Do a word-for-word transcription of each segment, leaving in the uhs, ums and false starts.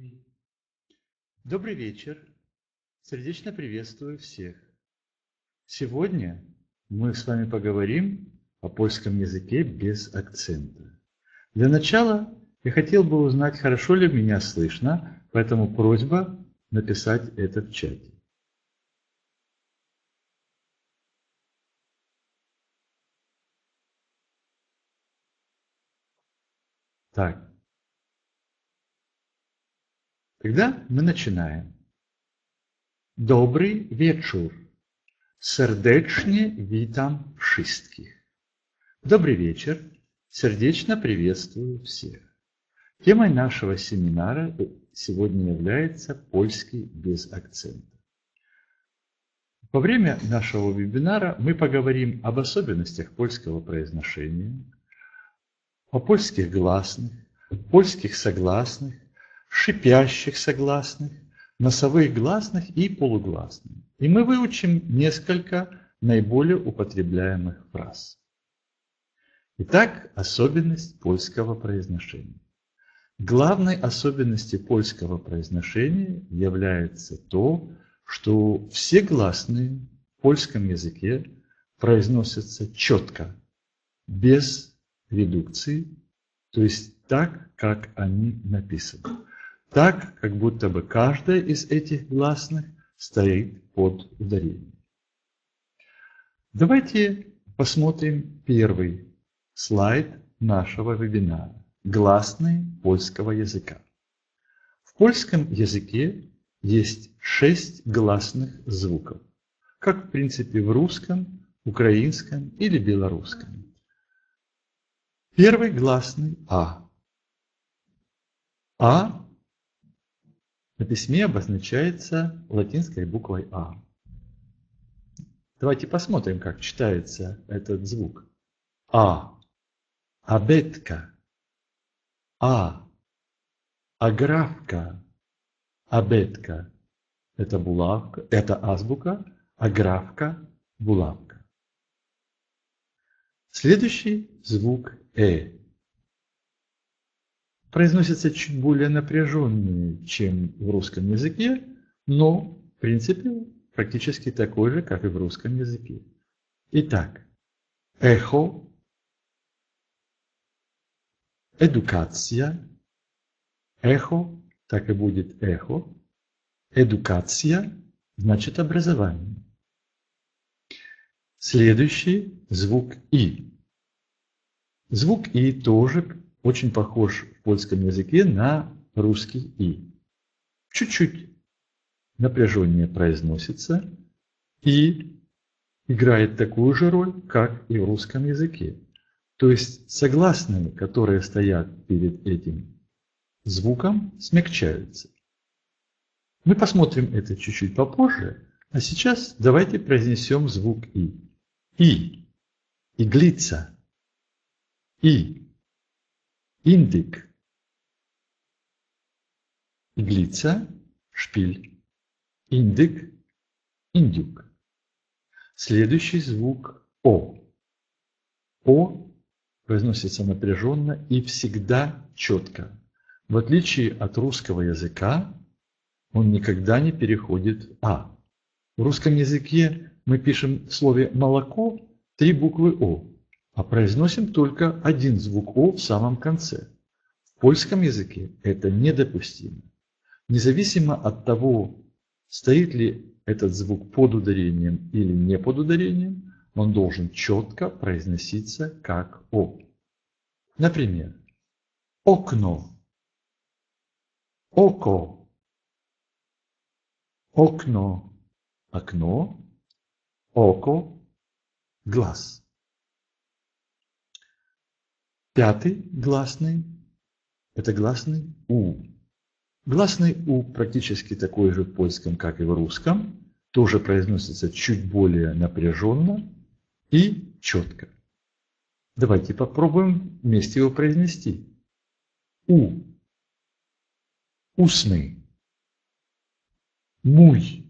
Добрый вечер. Сердечно приветствую всех. Сегодня мы с вами поговорим о польском языке без акцента. Для начала я хотел бы узнать, хорошо ли меня слышно, поэтому просьба написать это в чате. Так. Тогда мы начинаем. Добрый вечер. Serdecznie witam wszystkich. Добрый вечер. Сердечно приветствую всех. Темой нашего семинара сегодня является польский без акцента. Во время нашего вебинара мы поговорим об особенностях польского произношения, о польских гласных, польских согласных, шипящих согласных, носовых гласных и полугласных. И мы выучим несколько наиболее употребляемых фраз. Итак, особенность польского произношения. Главной особенностью польского произношения является то, что все гласные в польском языке произносятся четко, без редукции, то есть так, как они написаны. Так, как будто бы каждая из этих гласных стоит под ударением. Давайте посмотрим первый слайд нашего вебинара. Гласные польского языка. В польском языке есть шесть гласных звуков, как в принципе в русском, украинском или белорусском. Первый гласный А. А на письме обозначается латинской буквой А. Давайте посмотрим, как читается этот звук. А. Абетка. А. Аграфка. Абетка. Это булавка, это азбука, аграфка, булавка. Следующий звук Э. Произносится чуть более напряженнее, чем в русском языке, но в принципе практически такой же, как и в русском языке. Итак, эхо, эдукация, эхо, так и будет эхо, эдукация значит образование. Следующий звук И. Звук И тоже очень похож в польском языке на русский И. Чуть-чуть напряженнее произносится и играет такую же роль, как и в русском языке. То есть согласные, которые стоят перед этим звуком, смягчаются. Мы посмотрим это чуть-чуть попозже, а сейчас давайте произнесем звук И. И. Иглица. И. Индик. Иглица. Шпиль. Индик. Индюк. Следующий звук О. О произносится напряженно и всегда четко. В отличие от русского языка, он никогда не переходит в А. В русском языке мы пишем в слове «молоко» три буквы О, а произносим только один звук О в самом конце. В польском языке это недопустимо. Независимо от того, стоит ли этот звук под ударением или не под ударением, он должен четко произноситься как О. Например, окно, око, окно, окно, око, глаз. Пятый гласный – это гласный У. Гласный У практически такой же в польском, как и в русском, тоже произносится чуть более напряженно и четко. Давайте попробуем вместе его произнести. У. Усный. Муй.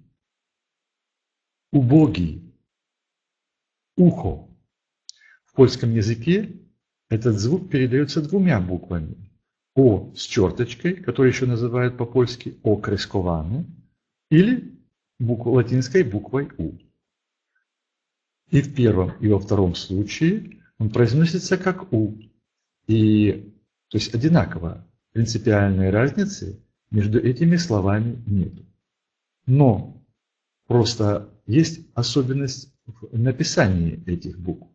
Убогий. Ухо. В польском языке этот звук передается двумя буквами. О с черточкой, который еще называют по-польски окрескованный, или букву, латинской буквой У. И в первом, и во втором случае он произносится как У. И, то есть одинаково, принципиальной разницы между этими словами нет. Но просто есть особенность в написании этих букв.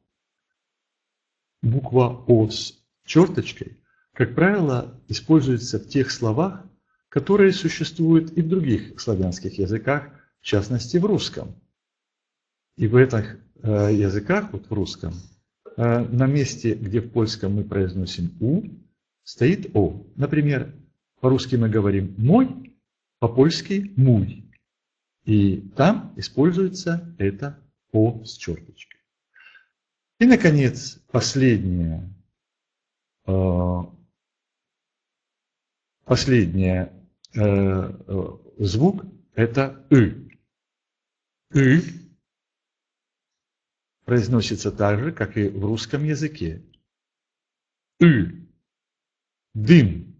Буква О с черточкой, как правило, используется в тех словах, которые существуют и в других славянских языках, в частности в русском. И в этих э, языках, вот в русском, э, на месте, где в польском мы произносим У, стоит О. Например, по-русски мы говорим «мой», по-польски «муй». И там используется это О с черточкой. И, наконец, последнее, э, последний э, э, звук – это «ы». «ы» произносится так же, как и в русском языке. «ы», «дым»,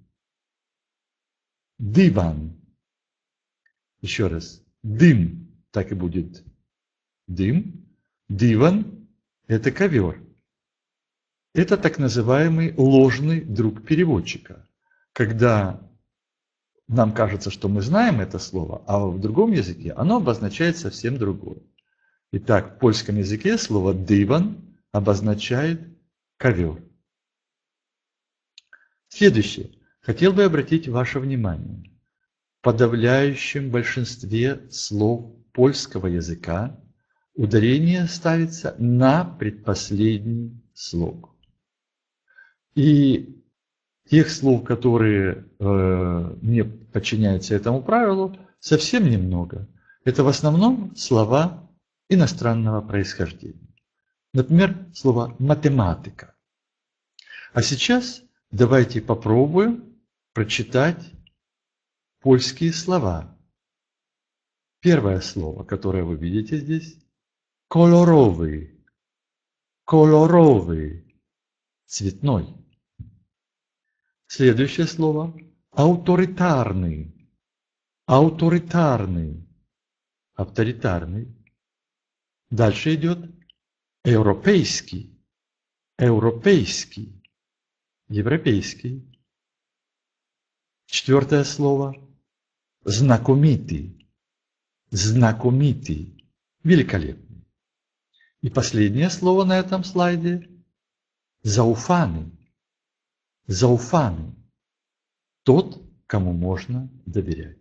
«диван». Еще раз. «Дым» так и будет «дым». «Диван» – это ковер. Это так называемый ложный друг переводчика. Когда нам кажется, что мы знаем это слово, а в другом языке оно обозначает совсем другое. Итак, в польском языке слово «диван» обозначает ковер. Следующее. Хотел бы обратить ваше внимание. В подавляющем большинстве слов польского языка ударение ставится на предпоследний слог. И тех слов, которые э, не подчиняются этому правилу, совсем немного. Это в основном слова иностранного происхождения. Например, слово «математика». А сейчас давайте попробуем прочитать польские слова. Первое слово, которое вы видите здесь – колоровый, колоровый, цветной. Следующее слово – авторитарный, авторитарный, авторитарный. Дальше идет европейский, европейский, европейский. Четвертое слово – знакомитый, знакомитый, великолепный. И последнее слово на этом слайде – зауфаный, зауфаный, тот, кому можно доверять.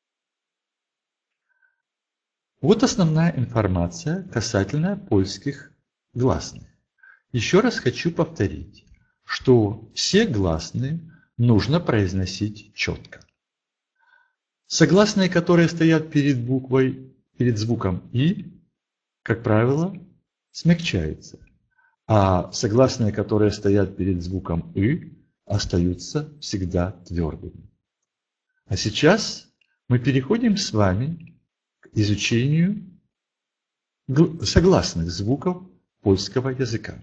Вот основная информация касательно польских гласных. Еще раз хочу повторить, что все гласные нужно произносить четко. Согласные, которые стоят перед буквой, перед звуком «и», как правило, смягчаются, а согласные, которые стоят перед звуком «ы», остаются всегда твердыми. А сейчас мы переходим с вами изучению согласных звуков польского языка.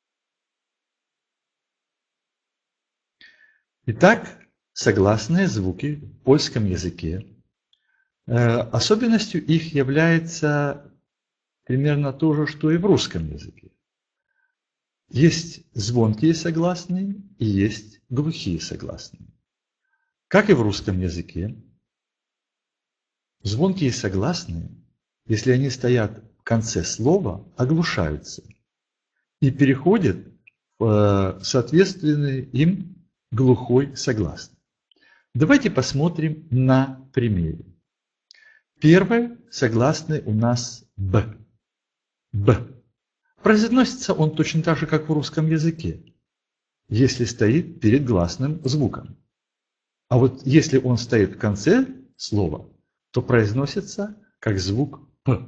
Итак, согласные звуки в польском языке. Особенностью их является примерно то же, что и в русском языке. Есть звонкие согласные и есть глухие согласные. Как и в русском языке, звонкие согласные, если они стоят в конце слова, оглушаются и переходят в соответственный им глухой согласный. Давайте посмотрим на примере. Первый согласный у нас «б». «Б». Произносится он точно так же, как в русском языке, если стоит перед гласным звуком. А вот если он стоит в конце слова, то произносится как звук «п».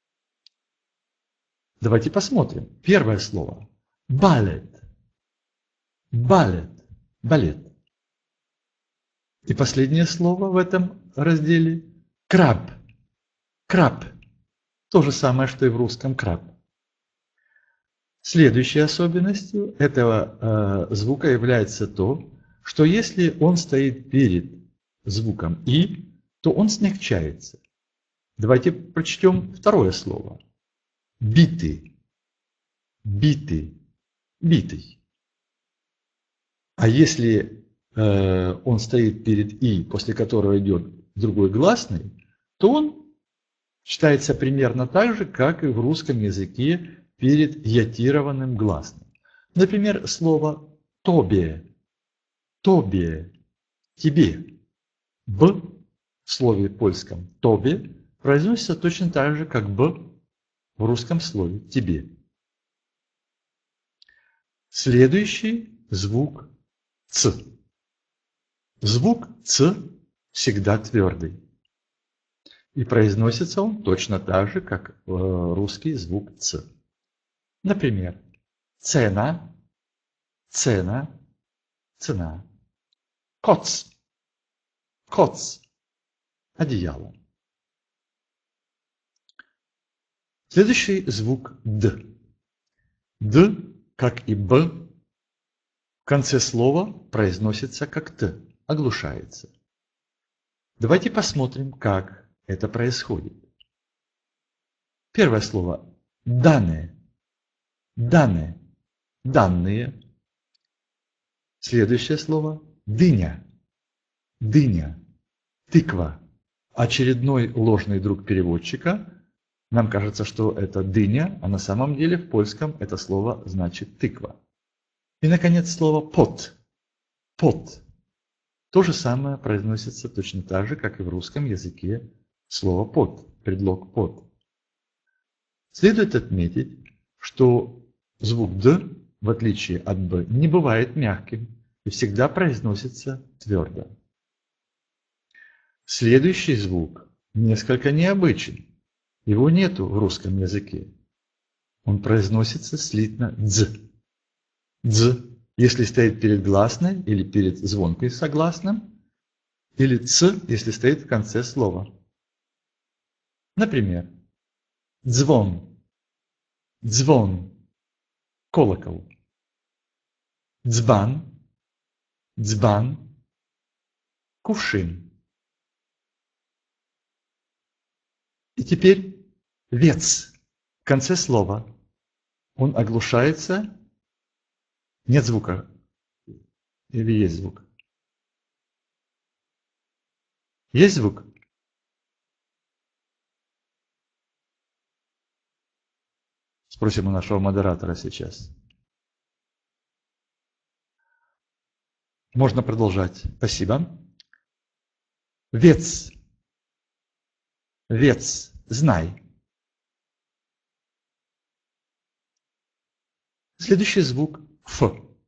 Давайте посмотрим. Первое слово – балет. Балет. Балет. И последнее слово в этом разделе – краб. Краб. То же самое, что и в русском краб. Следующей особенностью этого э, звука является то, что если он стоит перед звуком «и», то он смягчается. Давайте прочтем второе слово. Битый, битый, битый. А если э, он стоит перед «и», после которого идет другой гласный, то он читается примерно так же, как и в русском языке перед ятированным гласным. Например, слово «тобе», «тобе», «тебе». «Б» в слове польском «тобе» произносится точно так же, как «б» в русском слове «тебе». Следующий звук «ц». Звук «ц» всегда твердый. И произносится он точно так же, как русский звук «ц». Например, цена, цена, цена. Коц, коц, одеяло. Следующий звук «д». «Д», как и «б», в конце слова произносится как «т», оглушается. Давайте посмотрим, как это происходит. Первое слово «данные», «данные», «данные». Следующее слово «дыня», «дыня», «тыква». Очередной ложный друг переводчика. Нам кажется, что это дыня, а на самом деле в польском это слово значит тыква. И, наконец, слово пот. Пот. То же самое произносится точно так же, как и в русском языке слово пот, предлог пот. Следует отметить, что звук «д», в отличие от «б», не бывает мягким и всегда произносится твердо. Следующий звук несколько необычен. Его нету в русском языке. Он произносится слитно «дз». «Дз», если стоит перед гласной или перед звонкой согласным, или «ц», если стоит в конце слова. Например, «dzwon», «dzwon», «колокол», «dzban», «dzban», «кувшин». И теперь «вец» в конце слова. Он оглушается. Нет звука. Или есть звук? Есть звук? Спросим у нашего модератора сейчас. Можно продолжать. Спасибо. Вец. Вец. Знай. Следующий звук «ф».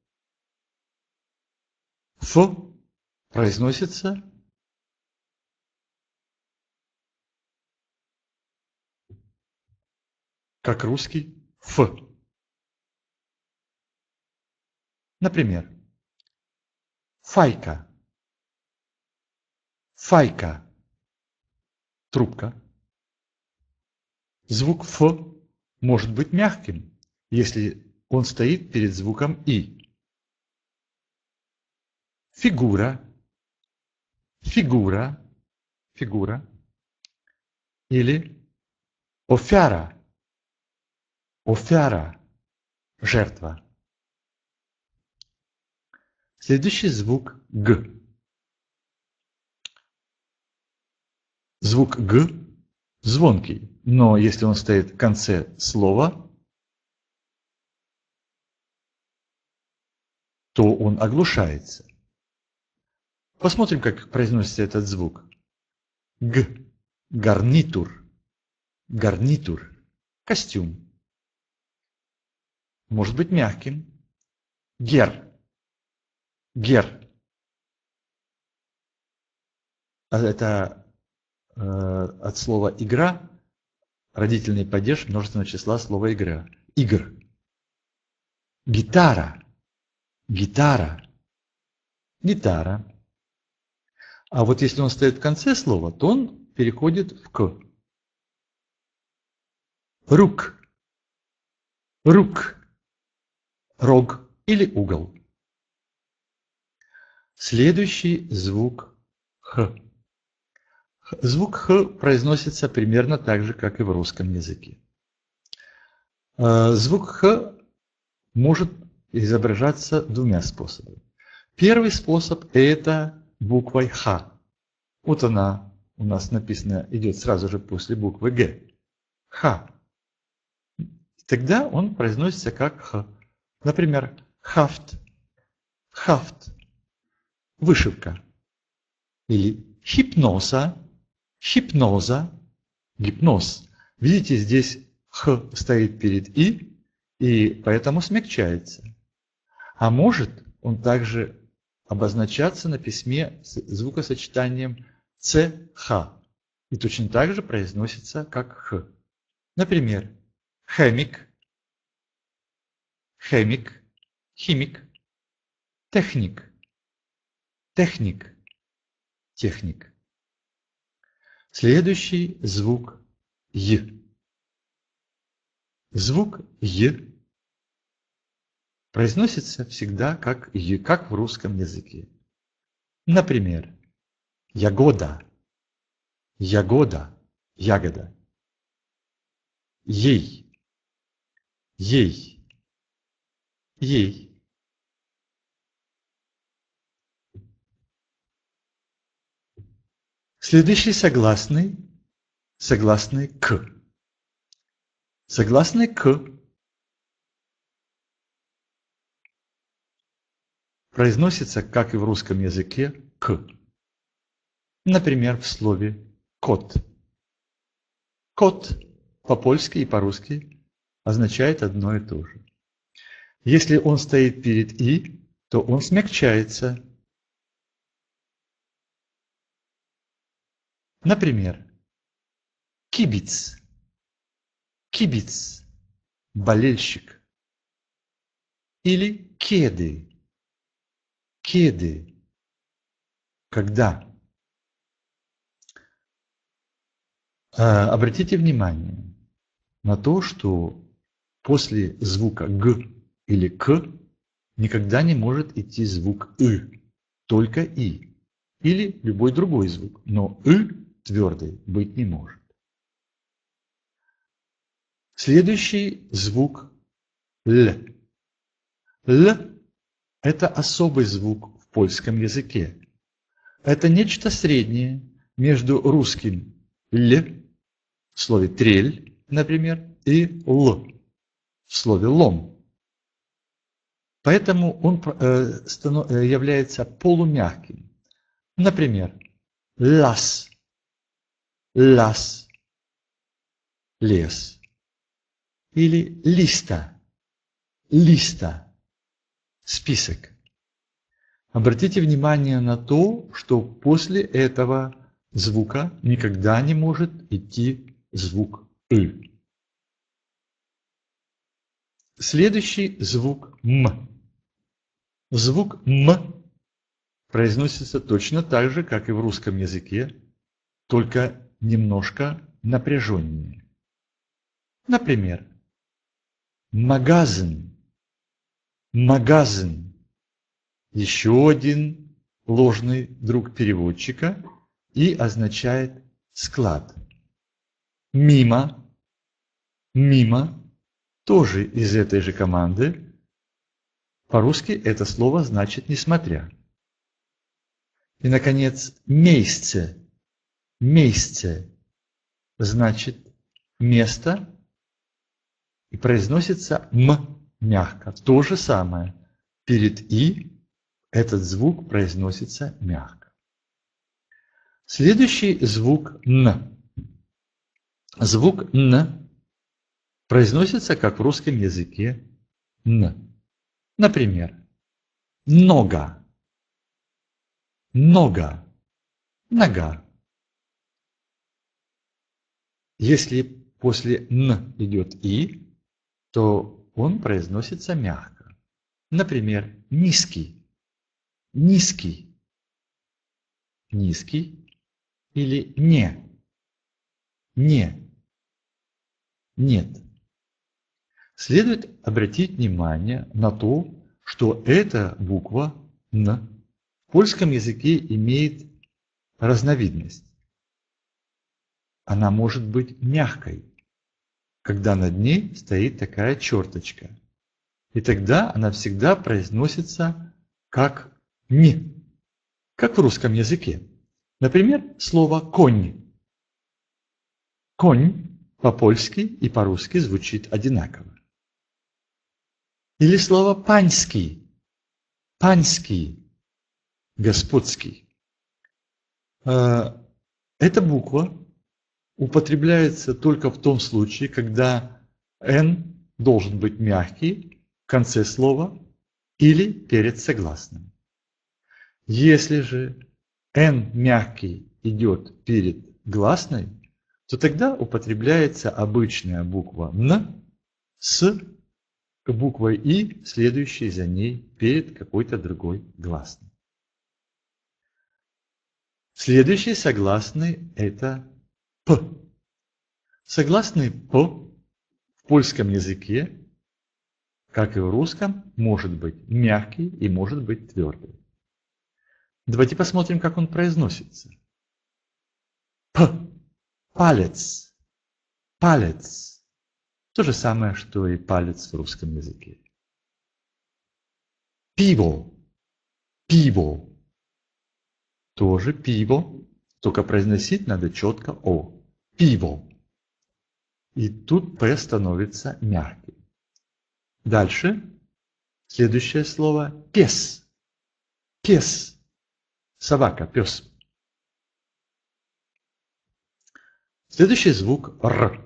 «Ф» произносится как русский «ф». Например, файка, файка, трубка. Звук «ф» может быть мягким, если он стоит перед звуком «и». Фигура, фигура, фигура. Или офяра, офяра, жертва. Следующий звук «г». Звук «г» звонкий, но если он стоит в конце слова, то он оглушается. Посмотрим, как произносится этот звук. Г. Гарнитур. Гарнитур. Костюм. Может быть мягким. Гер. Гер. Это э, от слова игра, родительный падеж множественного числа слова игра. Игр. Гитара. Гитара. Гитара. А вот если он стоит в конце слова, то он переходит в «к». Рук. Рук. Рог или угол. Следующий звук Х. Звук Х произносится примерно так же, как и в русском языке. Звук Х может изображаться двумя способами. Первый способ – это буквой Х. Вот она у нас написана, идет сразу же после буквы Г. Х. Тогда он произносится как Х. Например, хафт, хафт, вышивка. Или хипноза, хипноза, гипноз. Видите, здесь Х стоит перед И, и поэтому смягчается. А может он также обозначаться на письме с звукосочетанием ЦХ. И точно так же произносится как Х. Например, хемик, хемик, химик, техник, техник, техник. Следующий звук Й. Звук Й произносится всегда как Й, как в русском языке. Например, ягода, ягода, ягода. Ей, ей, ей. Следующий согласный, согласный К. Согласный К произносится, как и в русском языке, К. Например, в слове кот. Кот по-польски и по-русски означает одно и то же. Если он стоит перед И, то он смягчается. Например, кибиц, кибиц, болельщик. Или кеды, кеды, когда. Обратите внимание на то, что после звука Г или К никогда не может идти звук И, только И. Или любой другой звук, но И твердый быть не может. Следующий звук Л. Л – это особый звук в польском языке. Это нечто среднее между русским Л в слове трель, например, и Л в слове лом. Поэтому он является полумягким. Например, лас, лас, лес. Или листа, листа, список. Обратите внимание на то, что после этого звука никогда не может идти звук «ы». Следующий звук «м». Звук «м» произносится точно так же, как и в русском языке, только немножко напряженнее. Например, магазин, магазин. Еще один ложный друг переводчика и означает склад. Мимо, мимо, тоже из этой же команды. По-русски это слово значит «несмотря». И, наконец, месте, месте значит «место» и произносится «м» мягко. То же самое. Перед «и» этот звук произносится мягко. Следующий звук «н». Звук «н» произносится, как в русском языке, «н». Например, нога, нога, нога. Если после «н» идет «и», то он произносится мягко. Например, низкий, низкий, низкий или не, не, нет. Следует обратить внимание на то, что эта буква «н» польском языке имеет разновидность. Она может быть мягкой, когда над ней стоит такая черточка. И тогда она всегда произносится как «ни», как в русском языке. Например, слово «конь». «Конь» по-польски и по-русски звучит одинаково. Или слово «панский», «панский», «господский». Эта буква употребляется только в том случае, когда «н» должен быть мягкий в конце слова или перед согласным. Если же «н» мягкий идет перед гласной, то тогда употребляется обычная буква «н» с буквой «и», следующей за ней перед какой-то другой гласной. Следующий согласный – это «п». Согласный «п» в польском языке, как и в русском, может быть мягкий и может быть твердый. Давайте посмотрим, как он произносится. «П». Палец. Палец. То же самое, что и палец в русском языке. Пиво. Пиво. Тоже пиво, только произносить надо четко «о». Пиво. И тут «п» становится мягким. Дальше. Следующее слово «пес». Пес. Собака, пес. Следующий звук «р».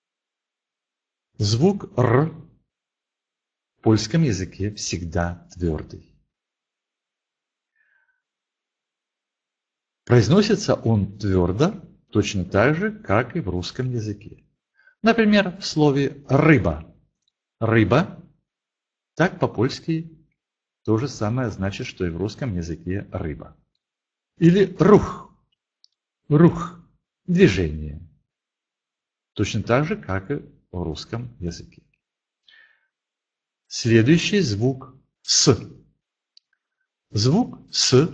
Звук «р» в польском языке всегда твердый. Произносится он твердо, точно так же, как и в русском языке. Например, в слове «рыба». «Рыба» так по-польски то же самое значит, что и в русском языке «рыба». Или «рух». «Рух» – движение. Точно так же, как и в русском языке. Следующий звук «с». Звук «с»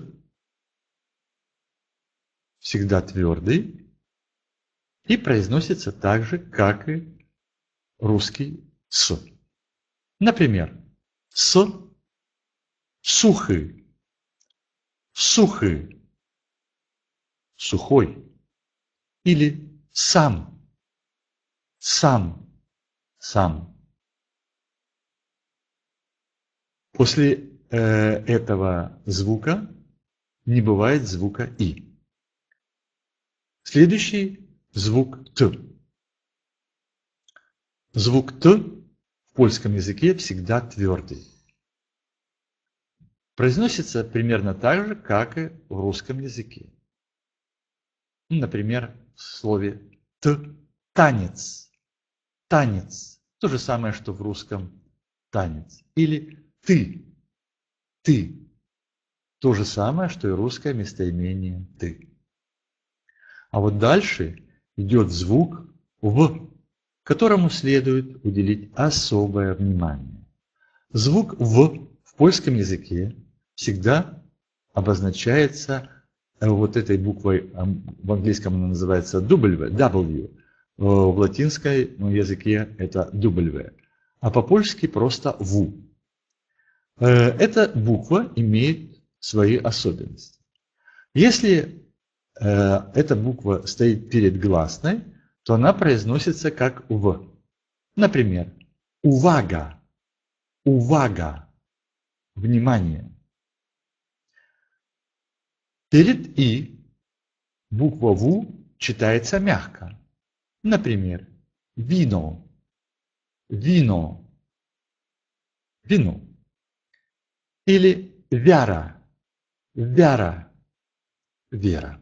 всегда твердый и произносится так же, как и русский «с». Например, «с», «сухый», «сухый», «сухой» или «сам», «сам», «сам». После э, этого звука не бывает звука «и». Следующий звук «т». Звук «т» в польском языке всегда твердый. Произносится примерно так же, как и в русском языке. Например, в слове «т» – танец. Танец. То же самое, что в русском танец. Или «ты». Ты. То же самое, что и русское местоимение «ты». А вот дальше идет звук «в», которому следует уделить особое внимание. Звук «в» в польском языке всегда обозначается вот этой буквой, в английском она называется W, W, в латинском языке это W, а по-польски просто «в». Эта буква имеет свои особенности. Если эта буква стоит перед гласной, то она произносится как «в». Например, «увага», «увага», «внимание». Перед «и» буква «в» читается мягко. Например, «вино», «вино», «вино». Или «вяра», «вяра», «вера».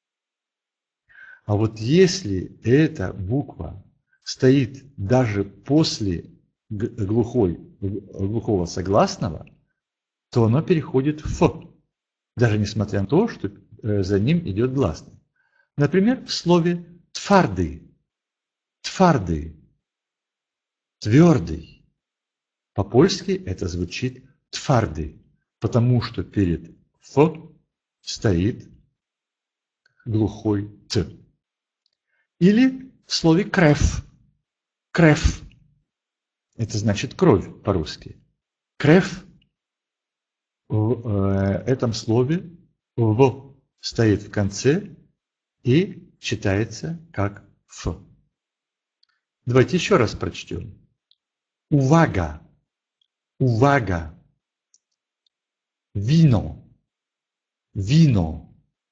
А вот если эта буква стоит даже после глухой, глухого согласного, то оно переходит в «ф», даже несмотря на то, что за ним идет гласный. Например, в слове «твардый», «твардый», «твердый». По-польски это звучит «твардый», потому что перед «ф» стоит глухой Т. Или в слове крев. Крев. Это значит кровь по-русски. Крев. В э, этом слове В стоит в конце и читается как Ф. Давайте еще раз прочтем. Увага. Увага. Вино. Вино.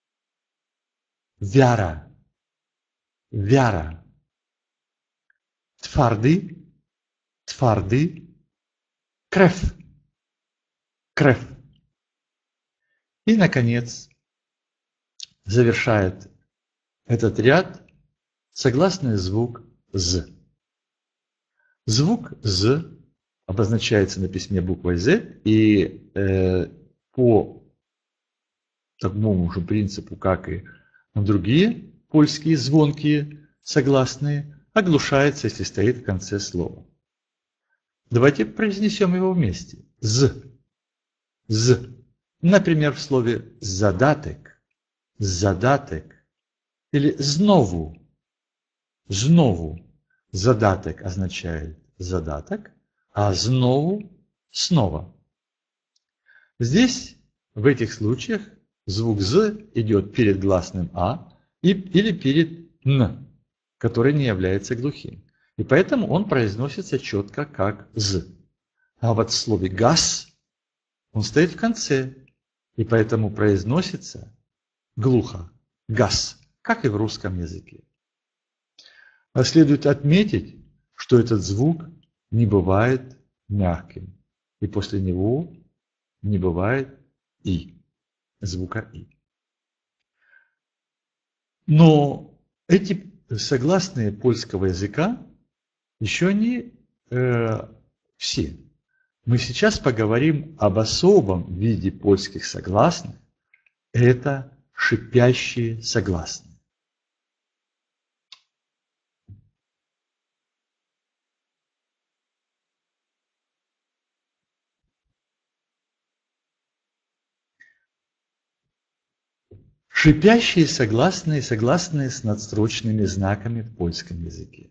Вяра. Вяра. Тварды. Тварды. Крев. Крев. И, наконец, завершает этот ряд согласный звук З. Звук З обозначается на письме буквой З, и э, по такому же принципу, как и другие польские звонкие согласные, оглушается, если стоит в конце слова. Давайте произнесем его вместе. З. З. Например, в слове задаток, задаток или знову. Знову. Задаток означает задаток, а знову снова. Здесь, в этих случаях, звук З идет перед гласным А и, или перед Н, который не является глухим. И поэтому он произносится четко как З. А вот в слове газ он стоит в конце, и поэтому произносится глухо, газ, как и в русском языке. А следует отметить, что этот звук не бывает мягким, и после него не бывает И, звука И. Но эти согласные польского языка еще не э, все. Мы сейчас поговорим об особом виде польских согласных. Это шипящие согласные. Шипящие согласные, согласные с надстрочными знаками в польском языке.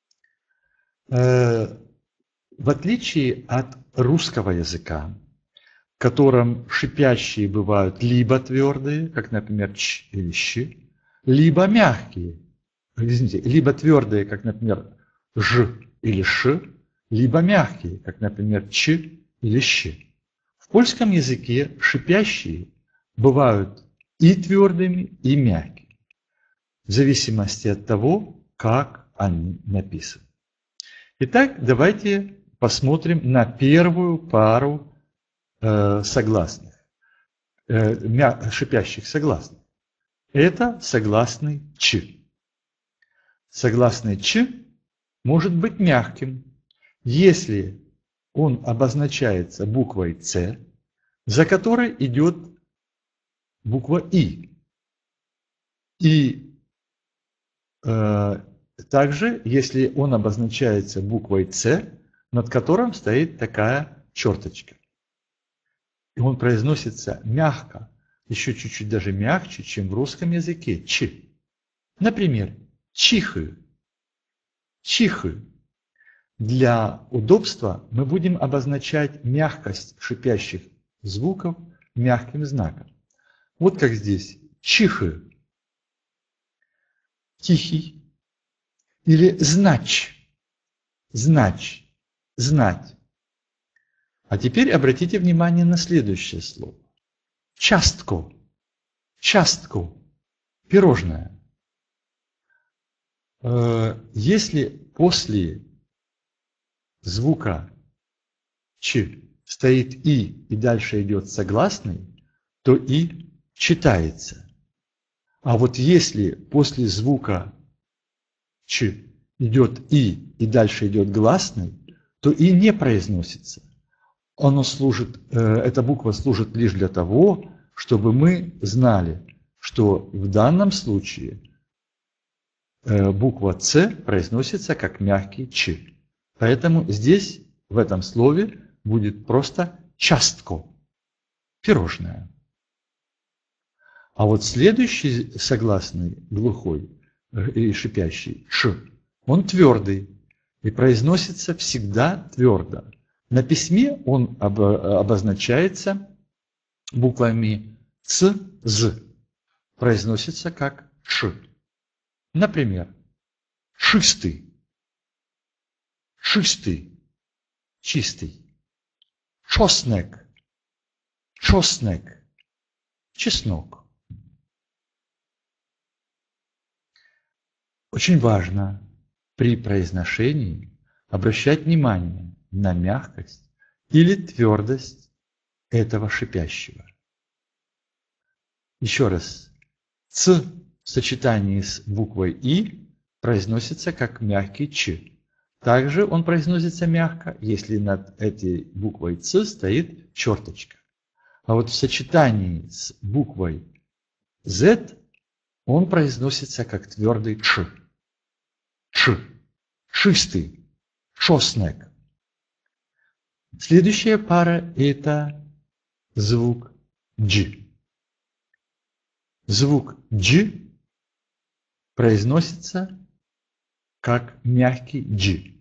Э, в отличие от русского языка, в котором шипящие бывают либо твердые, как, например, ч или щ, либо мягкие, извините, либо твердые, как, например, ж или ш, либо мягкие, как, например, ч или щ. В польском языке шипящие бывают и твердыми, и мягкими, в зависимости от того, как они написаны. Итак, давайте посмотрим на первую пару э, согласных, э, шипящих согласных. Это согласный Ч. Согласный Ч может быть мягким, если он обозначается буквой С, за которой идет буква И. И э, также, если он обозначается буквой С, над которым стоит такая черточка. И он произносится мягко, еще чуть-чуть даже мягче, чем в русском языке. Ч. Например, чихы. Чихы. Для удобства мы будем обозначать мягкость шипящих звуков мягким знаком. Вот как здесь. Чихы. Тихий. Или знач. Знач. Знать. А теперь обратите внимание на следующее слово. Частко. Частко. Пирожное. Если после звука Ч стоит И и дальше идет согласный, то И читается. А вот если после звука Ч идет И и дальше идет гласный, то И не произносится. Оно служит, эта буква служит лишь для того, чтобы мы знали, что в данном случае буква С произносится как мягкий Ч. Поэтому здесь, в этом слове, будет просто частко, пирожное. А вот следующий согласный, глухой и шипящий, ш, он твердый и произносится всегда твердо. На письме он обозначается буквами ц, з, произносится как ш. Например, чистый, чистый, чистый, чеснок, чеснок, чеснок. Очень важно при произношении обращать внимание на мягкость или твердость этого шипящего. Еще раз. Ц в сочетании с буквой И произносится как мягкий Ч. Также он произносится мягко, если над этой буквой Ц стоит черточка. А вот в сочетании с буквой Z он произносится как твердый Ч. Ч. Чистый. Чеснок. Следующая пара – это звук Дж. Звук Дж произносится как мягкий Дж.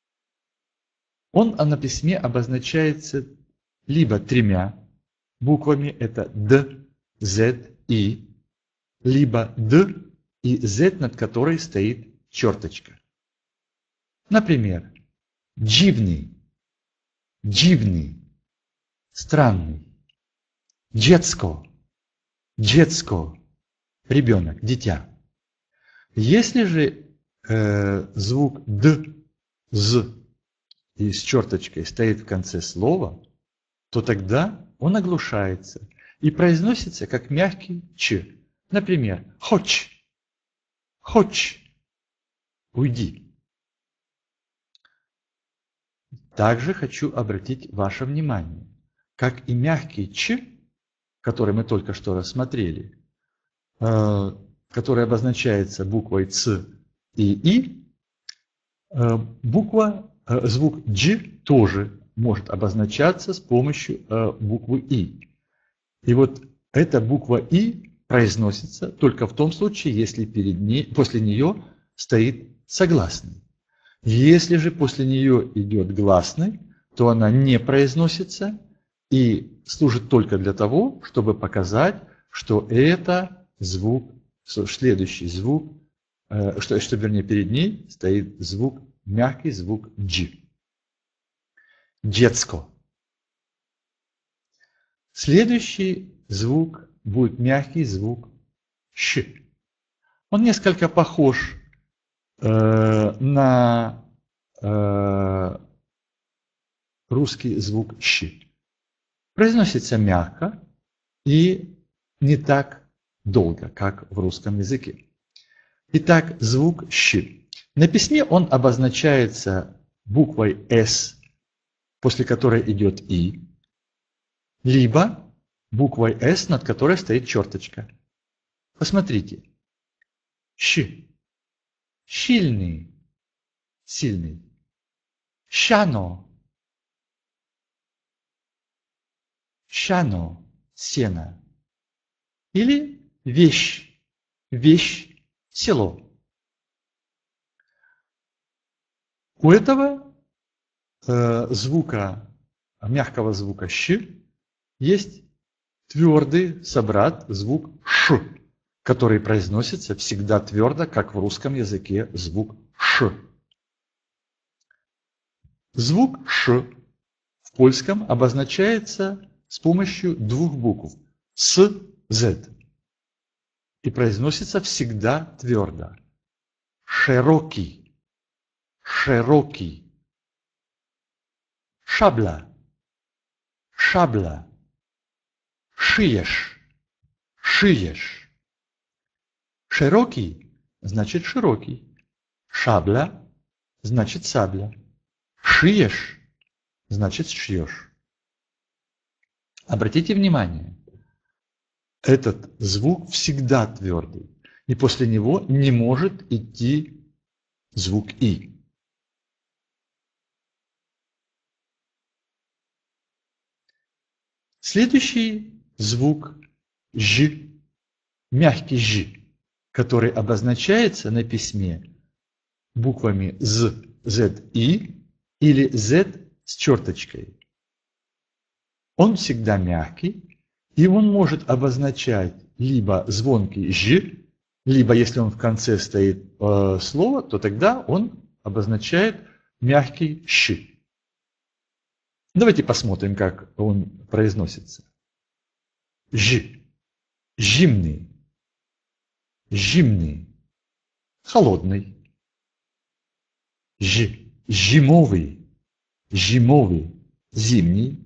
Он на письме обозначается либо тремя буквами, это Д, З, И, либо Д и Z, над которой стоит черточка. Например, дивный, дивный, странный, детско, детско, ребенок, дитя. Если же э, звук Д, З и с черточкой стоит в конце слова, то тогда он оглушается и произносится как мягкий Ч. Например, хоч, хоч, уйди. Также хочу обратить ваше внимание, как и мягкий Ч, который мы только что рассмотрели, э, который обозначается буквой Ц и И, э, буква, э, звук Дж тоже может обозначаться с помощью э, буквы И. И вот эта буква И произносится только в том случае, если перед ней, после нее стоит согласный. Если же после нее идет гласный, то она не произносится и служит только для того, чтобы показать, что это звук, следующий звук, что, что вернее перед ней стоит звук, мягкий звук Дж. Детско. Следующий звук будет мягкий звук Щ. Он несколько похож э, на э, русский звук Щ. Произносится мягко и не так долго, как в русском языке. Итак, звук Щ. На письме он обозначается буквой С, после которой идет И, либо буквой С, над которой стоит черточка. Посмотрите. Щ. Щільний, сильный. Щано. Щано, сено. Или вещь, вещь, село. У этого э, звука, мягкого звука Щ, есть твердый собрат звук Ш, который произносится всегда твердо, как в русском языке звук Ш. Звук Ш в польском обозначается с помощью двух букв С, З и произносится всегда твердо. Широкий, широкий. Шабла, шабла. Шиешь, шиешь. Широкий значит широкий. Шабля значит сабля. Шиешь значит шьешь. Обратите внимание, этот звук всегда твердый, и после него не может идти звук И. Следующий звук Ж мягкий «ж», который обозначается на письме буквами «з», «з», «и» или «з» с черточкой. Он всегда мягкий, и он может обозначать либо звонкий «ж», либо если он в конце стоит э, слово, то тогда он обозначает мягкий «щ». Давайте посмотрим, как он произносится. «Ж», «жимный», «жимный», «холодный», «ж», «жимовый», «жимовый», «зимний».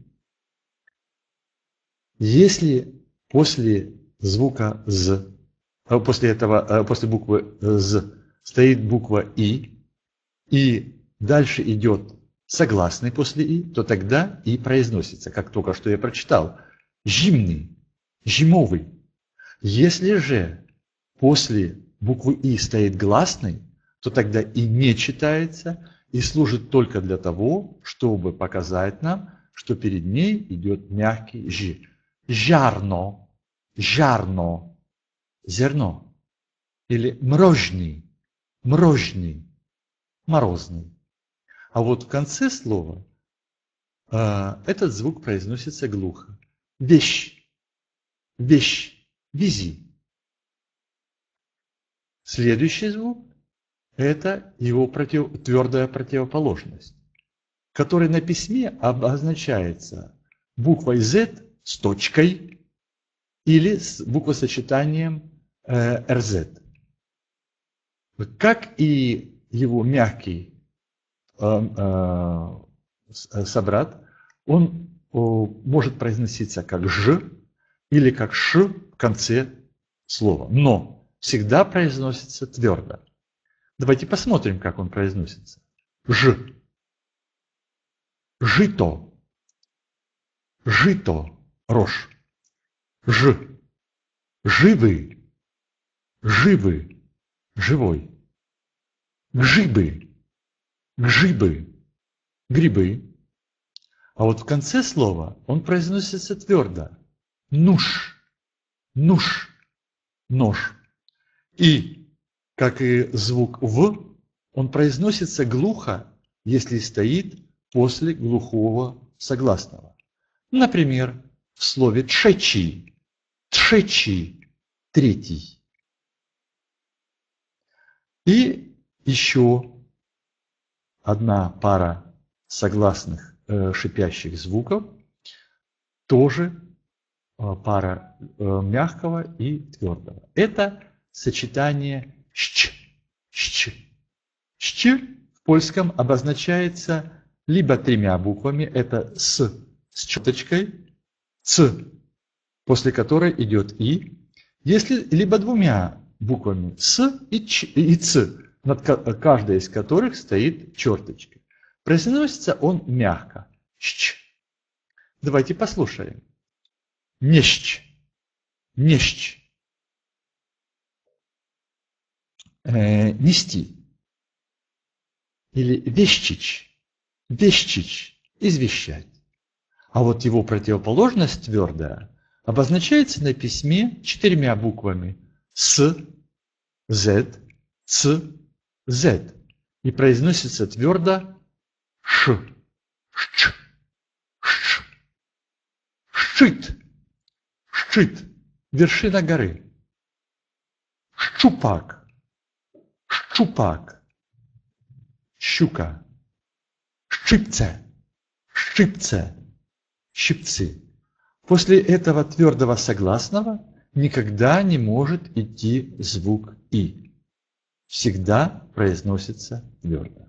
Если после звука «з», после этого, после буквы «з» стоит буква «и», и дальше идет согласный после «и», то тогда «и» произносится, как только что я прочитал. «Жимный», «жимовый». Если же после буквы «и» стоит гласный, то тогда «и» не читается и служит только для того, чтобы показать нам, что перед ней идет мягкий «ж». Жарно, жарно, зерно. Или мрожный, мрожный, морозный. А вот в конце слова э, этот звук произносится глухо. Вещь, вещь, вези. Следующий звук – это его против, твердая противоположность, который на письме обозначается буквой «з» с точкой или с буквосочетанием э, эр зет. Как и его мягкий э, э, собрат, он э, может произноситься как «ж» или как «ш» в конце слова, но всегда произносится твердо. Давайте посмотрим, как он произносится. «Ж», «жито», «жито», рожь, «ж», «живы», «живы», «живой», «гжибы», «гжибы», «грибы». А вот в конце слова он произносится твердо. «Нуш», «нуш», «нож». И, как и звук «в», он произносится глухо, если стоит после глухого согласного. Например, в слове «тшечи», «тшечи», «третий». И еще одна пара согласных э, шипящих звуков, тоже э, пара э, мягкого и твердого. Это сочетание «щ», «щ». «Щ» в польском обозначается либо тремя буквами, это «с» с черточкой, «ц», после которой идет «и», если либо двумя буквами «с» и, ч, и «ц», над каждой из которых стоит черточка. Произносится он мягко. «Щ». Давайте послушаем. «Нещ», «нещ», э, «нести». Или «вещич», «вещич», «извещать». А вот его противоположность твердая обозначается на письме четырьмя буквами «с», «з», «ц», «з» и произносится твердо «ш», «щ», «щ», «щит», «щит», вершина горы, «щупак», «щупак», «щука», «щипце», «щипце», «щипцы». После этого твердого согласного никогда не может идти звук «и». Всегда произносится твердо.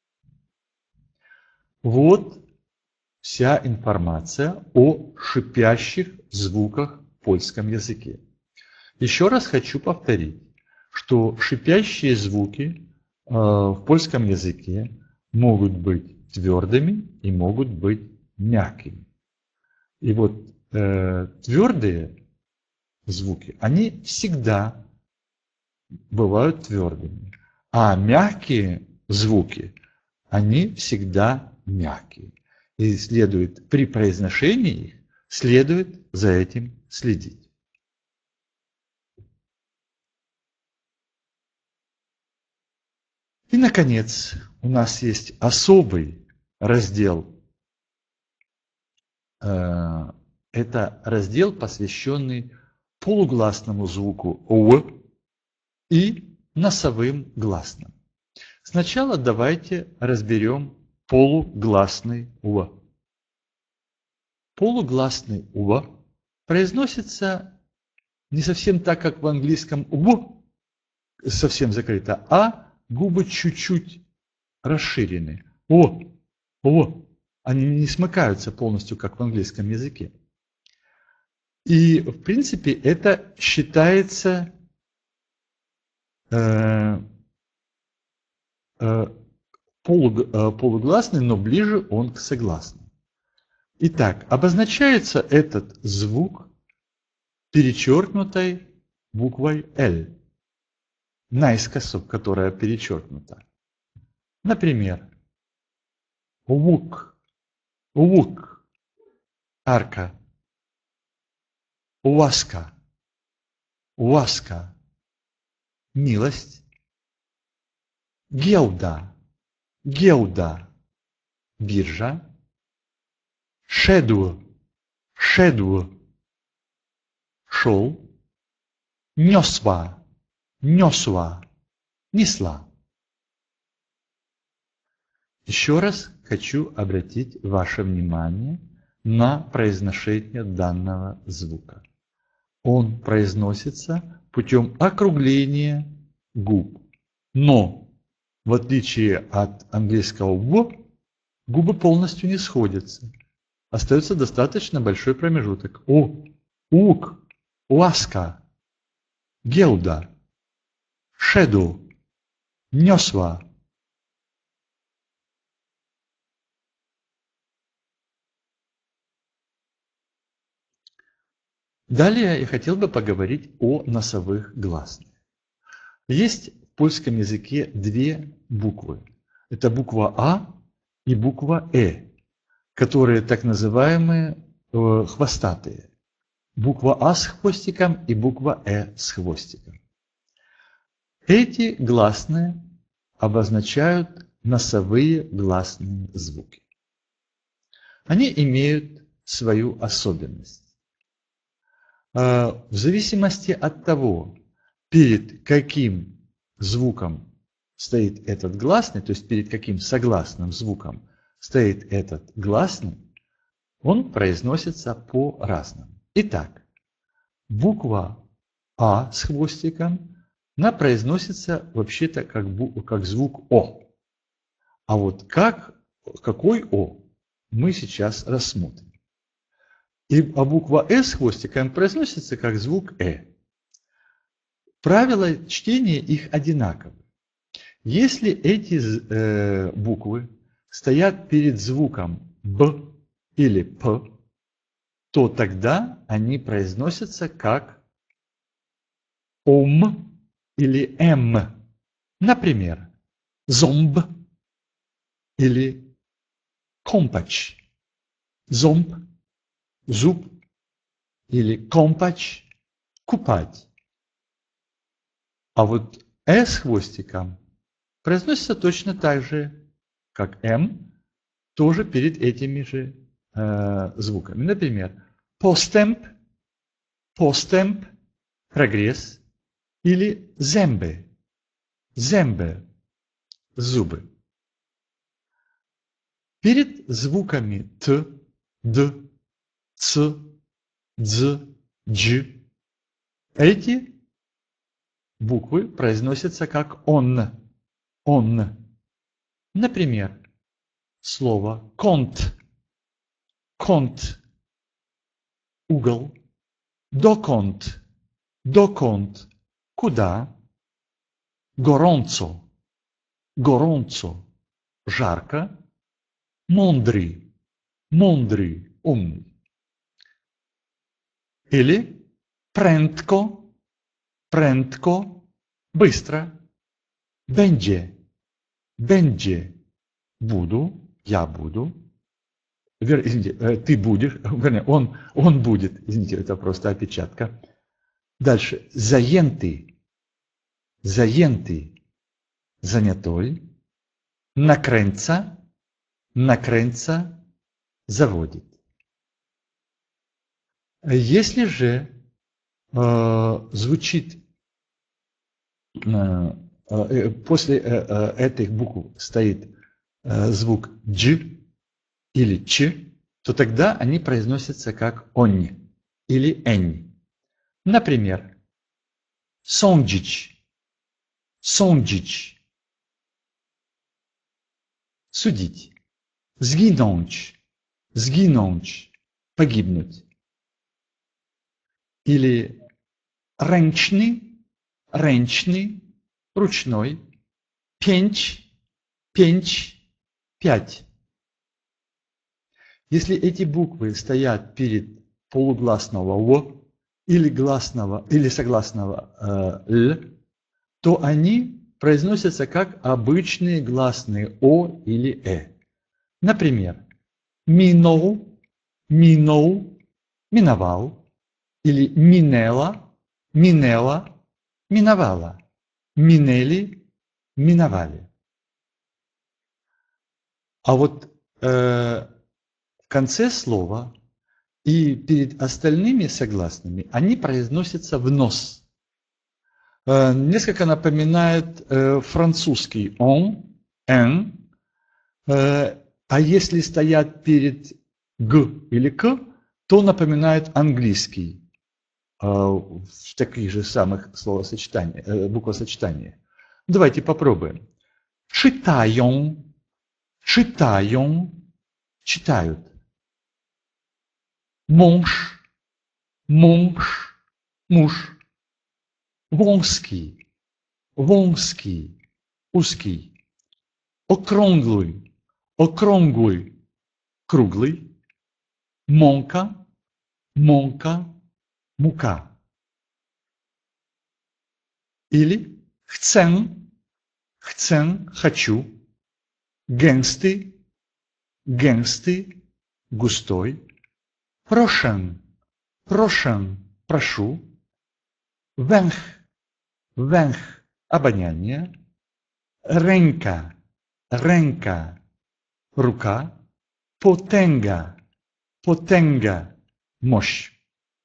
Вот вся информация о шипящих звуках в польском языке. Еще раз хочу повторить, что шипящие звуки э, в польском языке могут быть твердыми и могут быть мягкими. И вот э, твердые звуки, они всегда бывают твердыми, а мягкие звуки, они всегда мягкие. И следует при произношении их, следует за этим следить. И, наконец, у нас есть особый раздел. Это раздел, посвященный полугласному звуку «в» и носовым гласным. Сначала давайте разберем полугласный «в». Полугласный «в» произносится не совсем так, как в английском «в», совсем закрыто, а губы чуть-чуть расширены. «О», «о». Они не смыкаются полностью, как в английском языке. И, в принципе, это считается э, э, полуг, э, полугласный, но ближе он к согласному. Итак, обозначается этот звук перечеркнутой буквой «Л», наискосок, которая перечеркнута. Например, «лук», «лук», «арка», «ласка», «ласка», «милость», «гелда», «гелда», «биржа», «шедур», «шедур», «шел», «несва», «несва», «несла». Еще раз хочу обратить ваше внимание на произношение данного звука. Он произносится путем округления губ. Но, в отличие от английского «в», губы полностью не сходятся. Остается достаточно большой промежуток. «О», «ук», «ласка», «гелда», «шеду», «несва». Далее я хотел бы поговорить о носовых гласных. Есть в польском языке две буквы. Это буква А и буква Э, которые так называемые э, хвостатые. Буква А с хвостиком и буква Э с хвостиком. Эти гласные обозначают носовые гласные звуки. Они имеют свою особенность. В зависимости от того, перед каким звуком стоит этот гласный, то есть перед каким согласным звуком стоит этот гласный, он произносится по-разному. Итак, буква А с хвостиком, она произносится вообще-то как, как звук О. А вот как, какой О, мы сейчас рассмотрим. И, а буква Э с хвостиком произносится как звук Э. Правила чтения их одинаковы. Если эти э, буквы стоят перед звуком Б или П, то тогда они произносятся как ОМ или М. Например, зомб или компач. Зомб, зуб или компач, купать. А вот Э с хвостиком произносится точно так же, как М, тоже перед этими же э, звуками. Например, постемп, постемп, прогресс, или зембе, зембе, зубы. Перед звуками Т, Д, Ц, Дз, Дж эти буквы произносятся как он, он. Например, слово конт, конт, угол, доконт, доконт, куда, горонцо, горонцо, жарко, мондрый, мондрый, умный. Или прędko, prędko, быстро, będzie, będzie, буду, я буду, Вер, извините, ты будешь, вернее, он, он будет, извините, это просто опечатка. Дальше, заенты, заенты, занятой, наkręca, наkręca, заводит. Если же э, звучит э, э, после э, э, этих букв стоит э, звук дж или ч, то тогда они произносятся как онни или энни. Например, сондич, сондич, судить, сгинуть, сгинуть, погибнуть. Или рęczny, рęczny, ручной, pięć, pięć, пять. Если эти буквы стоят перед полугласного «в» или гласного, или согласного э, «л», то они произносятся как обычные гласные «о» или «э». Например, минул, минул, миновал, или минела, минела, миновала, минели, миновали. А вот э, в конце слова и перед остальными согласными они произносятся в нос. Э, несколько напоминает э, французский «он», «эн», э, а если стоят перед «г» или «к», то напоминает английский в таких же самых словосочетаниях, буквосочетаниях. Давайте попробуем. Читаем, читаем, читают. Муж, муж, муж. Wąski, wąski, узкий. Okrągły, okrągły, круглый. Mąka, mąka, мука. Или chcę, chcę, хочу. Gęsty, gęsty, густой. Proszę, proszę, прошу. Węch, węch, обоняние. Ręka, ręka, рука. Potęga, potęga, мощь.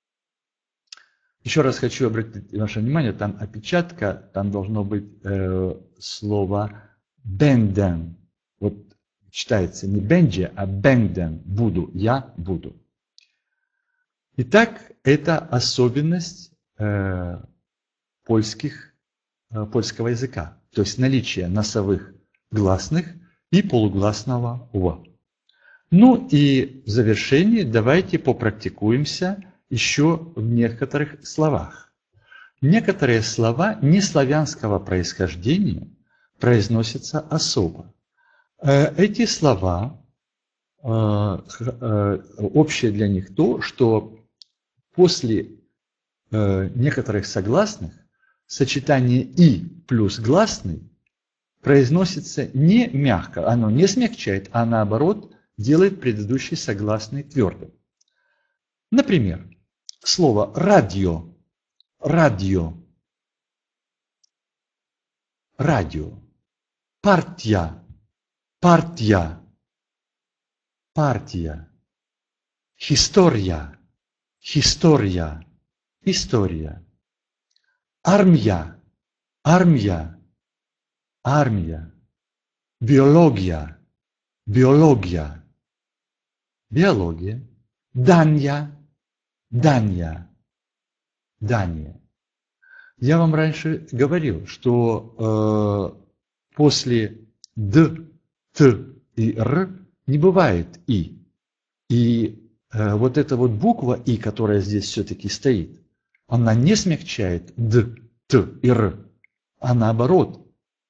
Еще раз хочу обратить ваше внимание, там опечатка, там должно быть э, слово «бенден». Вот читается не «бенджи», а «бенден». Буду, я буду. Итак, это особенность э, польских, э, польского языка. То есть наличие носовых гласных и полугласного «в». Ну и в завершении давайте попрактикуемся еще в некоторых словах. Некоторые слова неславянского происхождения произносятся особо. Эти слова, общее для них то, что после некоторых согласных сочетание «и» плюс гласный произносится не мягко, оно не смягчает, а наоборот делает предыдущий согласный твердым. Например, слово «радио», «радио», «радио», «партия», «партия», «партия», «история», «история», «история», «армия», «армия», «армия», «биология», «биология», «биология», «Дания», «Дания», «Дания». Я вам раньше говорил, что э, после «д», «т» и «р» не бывает «и». И э, вот эта вот буква «и», которая здесь все-таки стоит, она не смягчает «д», «т» и «р», а наоборот.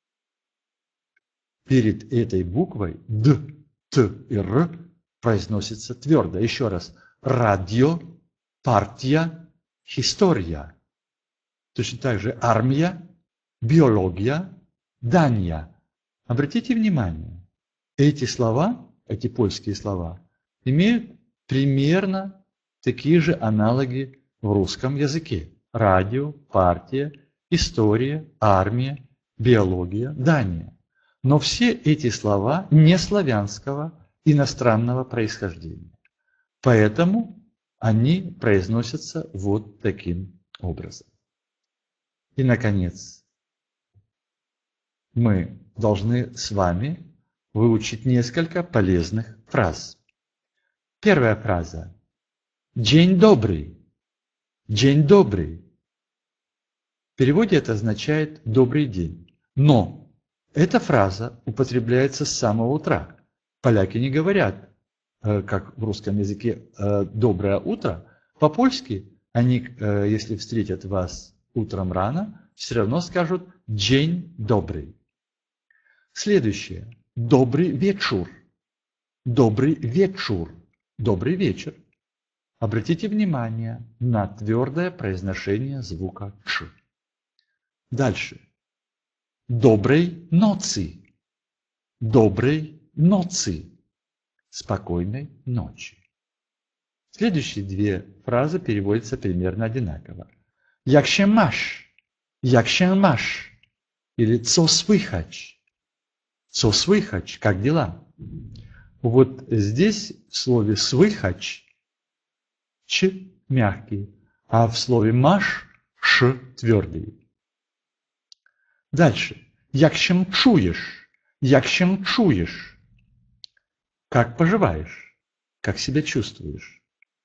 Перед этой буквой «д», «т» и «р» произносится твердо. Еще раз. Радио, партия, история. Точно так же армия, биология, Дания. Обратите внимание, эти слова, эти польские слова, имеют примерно такие же аналоги в русском языке. Радио, партия, история, армия, биология, Дания. Но все эти слова не славянского, иностранного происхождения. Поэтому они произносятся вот таким образом. И, наконец, мы должны с вами выучить несколько полезных фраз. Первая фраза. День добрый. День добрый. В переводе это означает «добрый день». Но эта фраза употребляется с самого утра. Поляки не говорят, как в русском языке, «доброе утро». По-польски они, если встретят вас утром рано, все равно скажут «день добрый». Следующее. Добрый вечер. Добрый вечер. Добрый вечер. Обратите внимание на твердое произношение звука «ч». Дальше. Доброй ноцы. Доброй ноцы. Спокойной ночи. Следующие две фразы переводятся примерно одинаково. Як się masz? Jak się masz? Или co słychać? Co słychać? Как дела? Вот здесь в слове «слыхать» «ч» мягкий, а в слове «маш» «ш» твердый. Дальше. Як się czujesz? Як się czujesz? Как поживаешь? Как себя чувствуешь?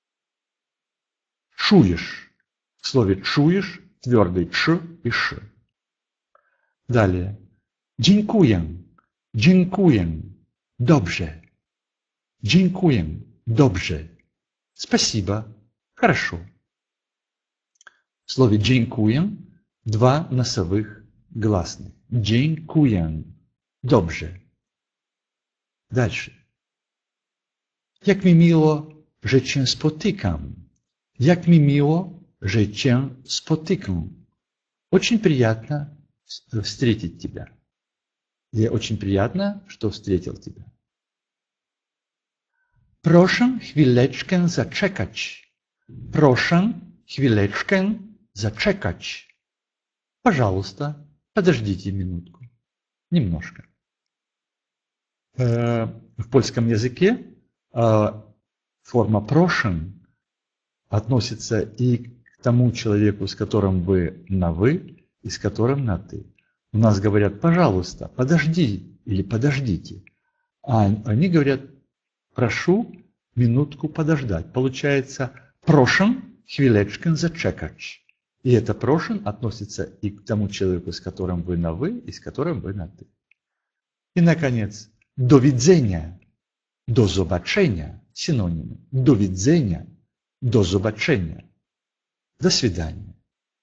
Чуешь. В слове «чуешь» твердый «ч» и «ш». Далее. Dziękuję. Dziękuję. Dobrze. Dziękuję. Dobrze. Спасибо. Хорошо. В слове «dziękuję» два носовых гласных. Dziękuję. Dobrze. Дальше. Jak mi miło, że cię spotykam. Jak mi miło, że cię spotykam. Очень приятно встретить тебя. Мне очень приятно, что встретил тебя. Proszę chwileczkę zaczekać. Proszę chwileczkę zaczekać. Пожалуйста, подождите минутку. Немножко. В польском языке форма «proszę» относится и к тому человеку, с которым вы на «вы», и с которым на «ты». У нас говорят «пожалуйста», «подожди» или «подождите». А они говорят «прошу минутку подождать». Получается «proszę chwileczkę zaczekać». И это «proszę» относится и к тому человеку, с которым вы на «вы», и с которым вы на «ты». И, наконец, «do widzenia», «do zobaczenia» – синонимы. «Do widzenia», «do zobaczenia». До свидания.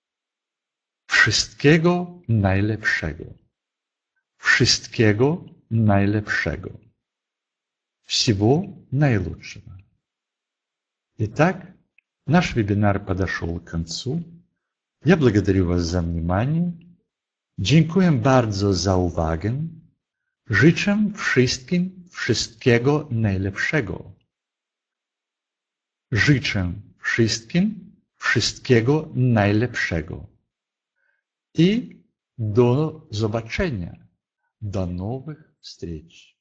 Wszystkiego najlepszego. Wszystkiego najlepszego. Всего наилучшего. Итак, наш вебинар подошел к концу. Я благодарю вас за внимание. Dziękuję bardzo za uwagę. Życzę wszystkim wszystkiego najlepszego. Życzę wszystkim wszystkiego najlepszego. I do zobaczenia. До новых встреч.